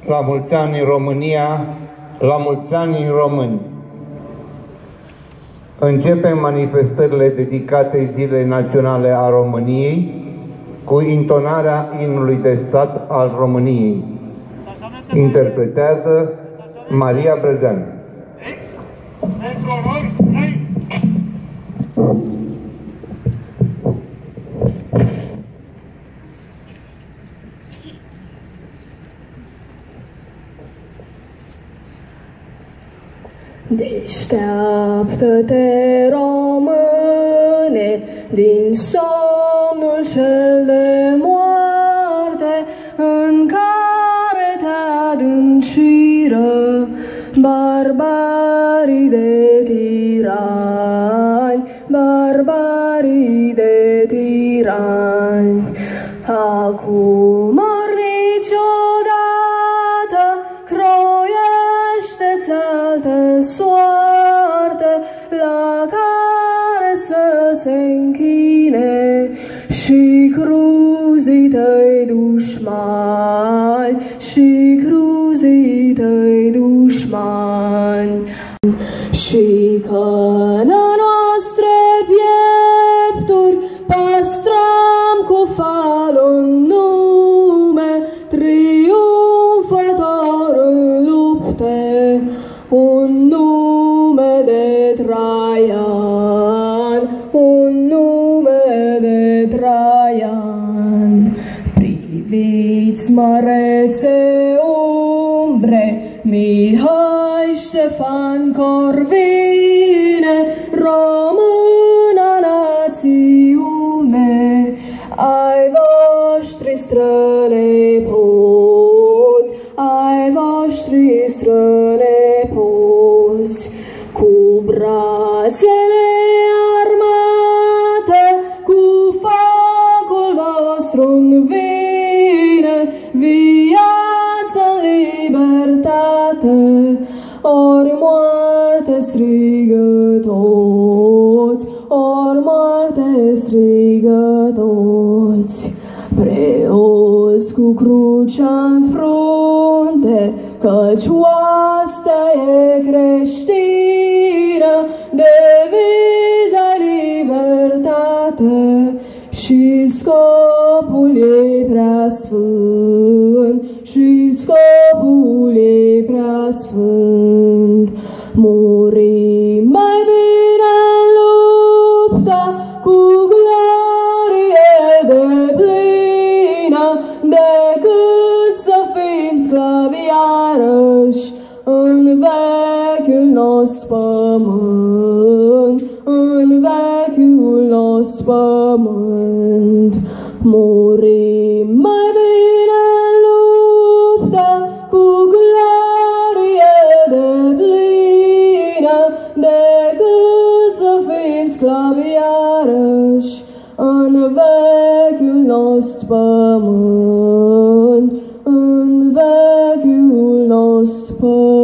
La mulți ani România, la mulți ani români. Începem manifestările dedicate Zilei Naționale a României cu intonarea imnului de stat al României. Interpretează Maria Brăzeanu. Deșteaptă-te, române, din somnul cel de moarte, în care te adânciră barbarii de tirani, barbarii de tirani. Acum ori niciodată croiește-ți altă soartă la care să se închine și cruzii tăi dușmani, și cruzii tăi dușmani. Și că în noastre piepturi păstrăm cu falul nume triumfător în lupte, un nume de Traian, un nume de Traian. Priviți, mărețe umbre, Mihai Ștefan Corvine, română națiune, ai voștri strănepoți, ai voștri strănepoți, cu brațele armate, cu focul vostru în vine, viață, libertate, ori moarte strigă toți, ori moarte strigă toți. Preoți cu crucea-n frunte, căci oastea e creștină, deviza libertate și scopul ei preasfânt, și scopul ei preasfânt. Murim mai bine în luptă cu glorie deplină, decât să fim sclavi iarăși în vechiul nostru pământ, în vechiul nostru pământ. Murim mai bine în luptă cu glorie deplină, decât să fim sclavi iarăși în vechiul nostru pământ, în vechiul nostru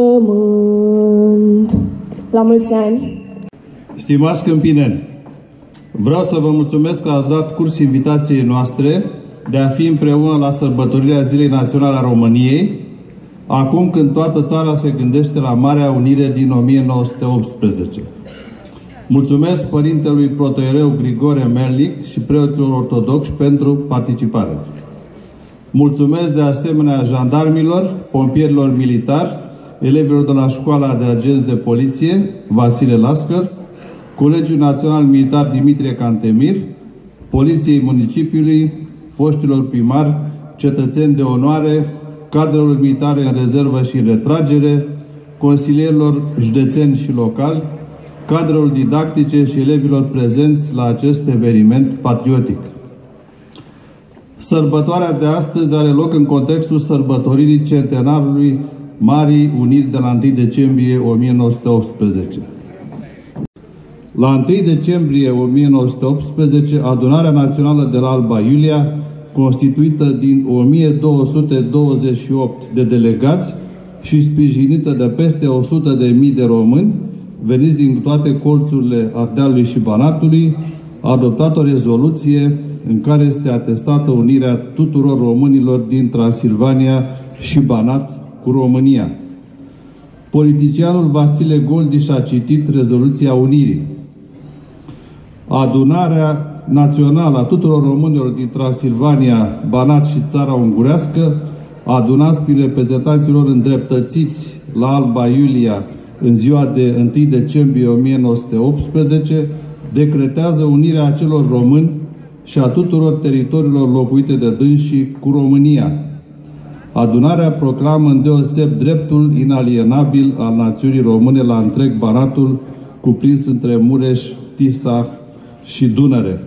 pământ. La mulți ani! Stimați câmpineni, vreau să vă mulțumesc că ați dat curs invitației noastre de a fi împreună la sărbătorirea Zilei Naționale a României, acum când toată țara se gândește la Marea Unire din 1918. Mulțumesc Părintelui Protoiereu Grigore Melnic și preoților ortodoxi pentru participare. Mulțumesc de asemenea jandarmilor, pompierilor militari, elevilor de la Școala de Agenți de Poliție, Vasile Lascăr, Colegiul Național Militar Dimitrie Cantemir, Poliției Municipiului, foștilor primari, cetățeni de onoare, cadrelor militare în rezervă și în retragere, consilierilor județeni și locali, cadrelor didactice și elevilor prezenți la acest eveniment patriotic. Sărbătoarea de astăzi are loc în contextul sărbătoririi centenarului Marii Uniri de la 1 decembrie 1918. La 1 decembrie 1918, Adunarea Națională de la Alba Iulia, constituită din 1228 de delegați și sprijinită de peste 100.000 de români, veniți din toate colțurile Ardealului și Banatului, a adoptat o rezoluție în care este atestată unirea tuturor românilor din Transilvania și Banat cu România. Politicianul Vasile Goldiș a citit rezoluția Unirii. Adunarea națională a tuturor românilor din Transilvania, Banat și Țara Ungurească, adunați prin reprezentanții lor îndreptățiți la Alba Iulia în ziua de 1 decembrie 1918, decretează unirea acelor români și a tuturor teritoriilor locuite de dânsii cu România. Adunarea proclamă îndeoseb dreptul inalienabil al națiunii române la întreg Banatul, cuprins între Mureș, Tisa și Dunăre.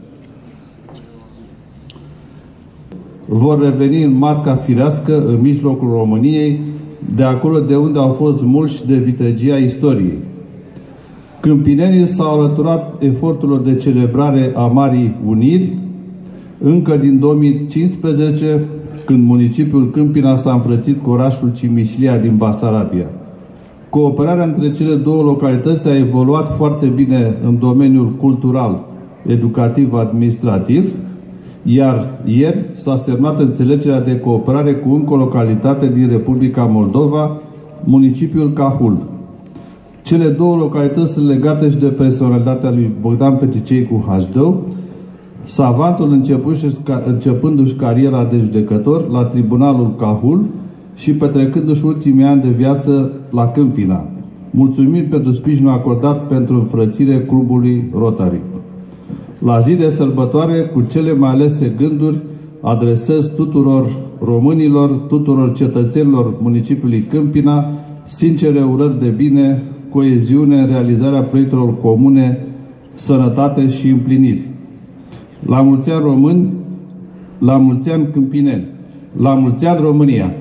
Vor reveni în matca firească, în mijlocul României, de acolo de unde au fost mulși de vitregia istoriei. Câmpinenii s-au alăturat eforturilor de celebrare a Marii Uniri încă din 2015, când municipiul Câmpina s-a înfrățit cu orașul Cimișlia din Basarabia. Cooperarea între cele două localități a evoluat foarte bine în domeniul cultural, educativ, administrativ, iar ieri s-a semnat înțelegerea de cooperare cu încă o localitate din Republica Moldova, municipiul Cahul. Cele două localități sunt legate și de personalitatea lui Bogdan Petricei cu Hașdău, savantul începându-și cariera de judecător la Tribunalul Cahul și petrecându-și ultimii ani de viață la Câmpina. Mulțumim pentru sprijinul acordat pentru înfrățire clubului Rotary. La zi de sărbătoare, cu cele mai alese gânduri, adresez tuturor românilor, tuturor cetățenilor municipiului Câmpina, sincere urări de bine, coeziune în realizarea proiectelor comune, sănătate și împliniri. La mulți ani români, la mulți ani câmpineni, la mulți ani România!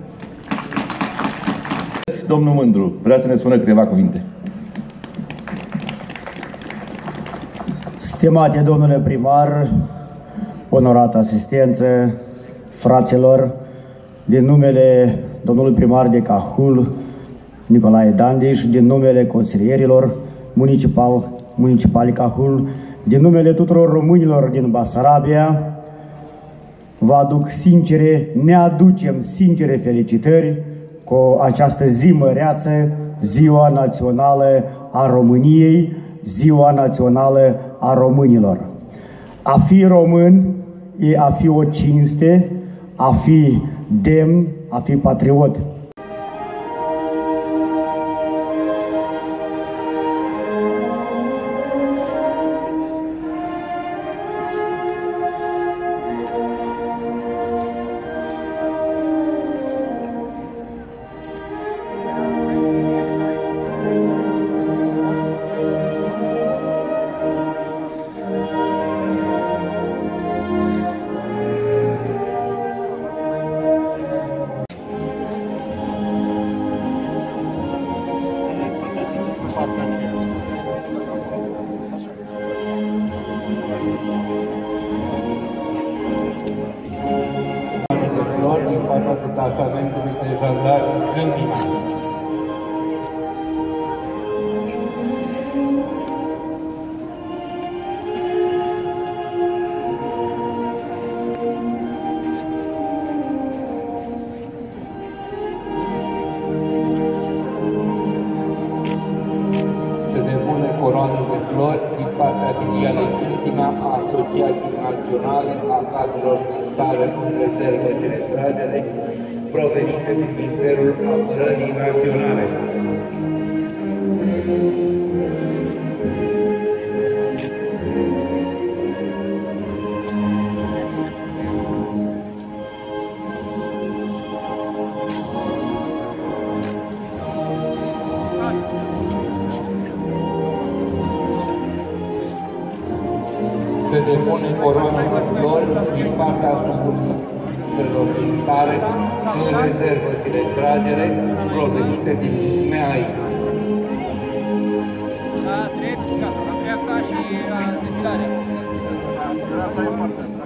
Domnul Mândru vrea să ne spună câteva cuvinte. Stimate domnule primar, onorată asistență, fraților, din numele domnului primar de Cahul, Nicolae Dandiș, din numele consilierilor municipali Cahul, din numele tuturor românilor din Basarabia, vă aduc ne aducem sincere felicitări cu această zi măreață, Ziua Națională a României, Ziua Națională a Românilor. A fi român e a fi o cinste, a fi demn, a fi patriot. Detașamentului de jandarmi Câmpina. Se depune coroană de flori din partea filialei Câmpina a Asociației Naționale a Cadrelor Militare în Rezervă de Retragere, provenite din Ministerul Apărării Naționale. Se depune coroană de flori din partea sucurilor militare în rezervă și retragere provenite din SMEAI. Dreapta și defilarea. Asta e foarte asta.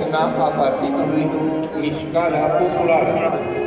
semna a Partidului Mișcarea Populară.